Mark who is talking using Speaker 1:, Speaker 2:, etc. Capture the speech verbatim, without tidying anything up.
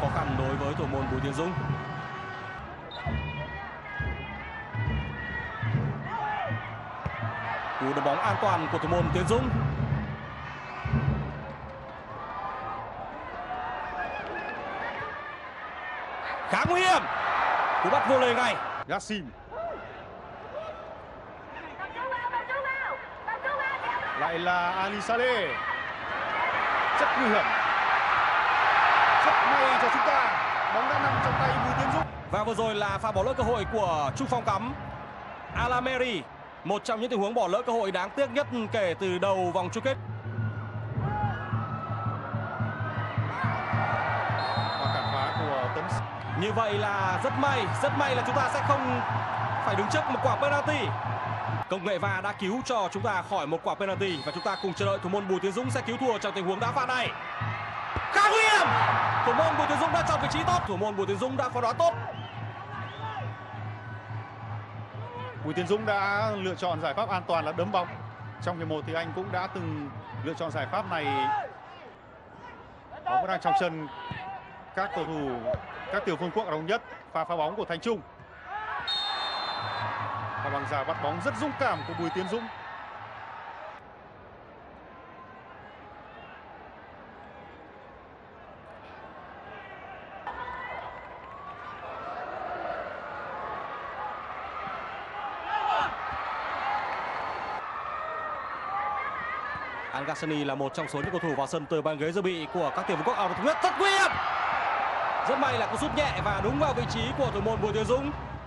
Speaker 1: khăn đối với thủ môn Bùi Tiến Dũng. Cú đá bóng an toàn của thủ môn Tiến Dũng. Khá nguy hiểm. Cú bắt vô lề ngay.
Speaker 2: Yassin. Lại là Ali Saleh. Rất nguy hiểm. Rất may cho chúng ta. Bóng đã nằm trong tay Bùi Tiến Dũng.
Speaker 1: Và vừa rồi là pha bỏ lỡ cơ hội của Trung Phong Cắm. Alameri, một trong những tình huống bỏ lỡ cơ hội đáng tiếc nhất kể từ đầu vòng chung kết.
Speaker 2: Và cản phá của Tấn.
Speaker 1: Như vậy là rất may, rất may là chúng ta sẽ không phải đứng trước một quả penalty. Công nghệ va đã cứu cho chúng ta khỏi một quả penalty và chúng ta cùng chờ đợi thủ môn Bùi Tiến Dũng sẽ cứu thua trong tình huống đá phạt này. Khá nguy hiểm. Thủ môn Bùi Tiến Dũng đã chọn vị trí tốt, thủ môn Bùi Tiến Dũng đã phán đoán tốt.
Speaker 2: Bùi Tiến Dũng đã lựa chọn giải pháp an toàn là đấm bóng. Trong hiệp một thì anh cũng đã từng lựa chọn giải pháp này. Bóng vẫn đang trong chân các cầu thủ các tiểu vương quốc Ả Rập Thống Nhất. Pha phá bóng của Thành Trung. Và bằng giả bắt bóng rất dũng cảm của Bùi Tiến Dũng.
Speaker 1: Al Ghassani là một trong số những cầu thủ vào sân từ bàn ghế dự bị của các tiểu vương quốc Ả Rập Thống Nhất. Rất nguy hiểm. Rất may là cú sút nhẹ và đúng vào vị trí của thủ môn Bùi Tiến Dũng.